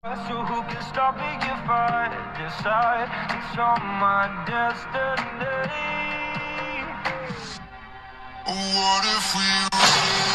So who can stop me if I decide it's on my destiny? What if we